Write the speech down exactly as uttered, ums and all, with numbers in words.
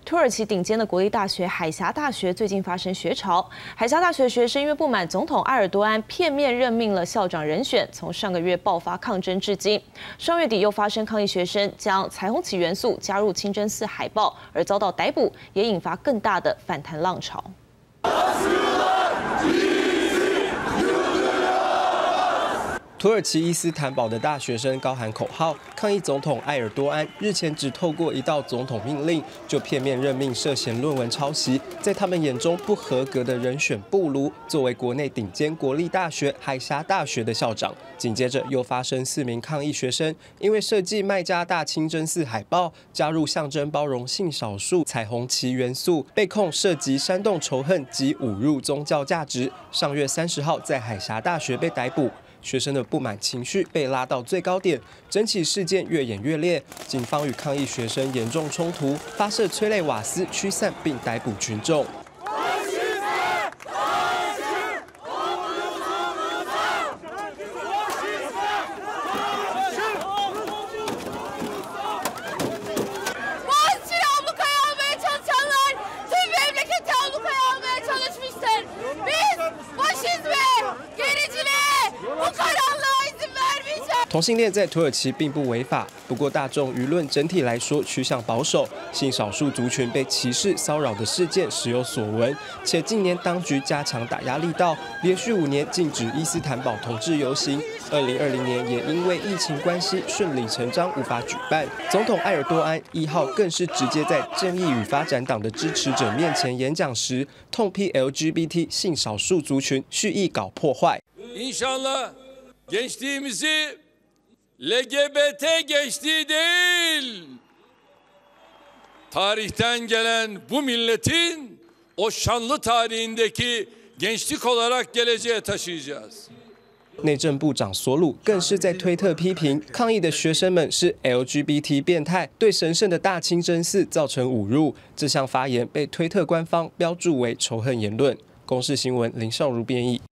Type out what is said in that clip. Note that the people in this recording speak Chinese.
土耳其顶尖的国立大学海峡大学最近发生学潮，海峡大学学生因为不满总统埃尔多安片面任命了校长人选，从上个月爆发抗争至今。上月底又发生抗议学生将彩虹旗元素加入清真寺海报，而遭到逮捕，也引发更大的反弹浪潮。 土耳其伊斯坦堡的大学生高喊口号，抗议总统埃尔多安日前只透过一道总统命令，就片面任命涉嫌论文抄袭，在他们眼中不合格的人选布卢作为国内顶尖国立大学海峡大学的校长。紧接着又发生四名抗议学生因为设计麦加大清真寺海报，加入象征包容性少数彩虹旗元素，被控涉及煽动仇恨及侮辱宗教价值。上月三十号在海峡大学被逮捕。 学生的不满情绪被拉到最高点，整起事件越演越烈。警方与抗议学生严重冲突，发射催泪瓦斯驱散并逮捕群众。 同性恋在土耳其并不违法，不过大众舆论整体来说趋向保守，性少数族群被歧视骚扰的事件时有所闻，且近年当局加强打压力道，连续五年禁止伊斯坦堡同志游行，二零二零年也因为疫情关系顺理成章无法举办。总统埃尔多安一号更是直接在正义与发展党的支持者面前演讲时，痛批 L G B T 性少数族群蓄意搞破坏。 İnşallah gençliğimizi L G B T gençliği değil, tarihten gelen bu milletin o şanlı tarihindeki gençlik olarak geleceğe taşıyacağız. 内政部长索鲁更是在推特批评抗议的学生们是 L G B T 变态，对神圣的大清真寺造成侮辱。这项发言被推特官方标注为仇恨言论。公视新闻林少如编译。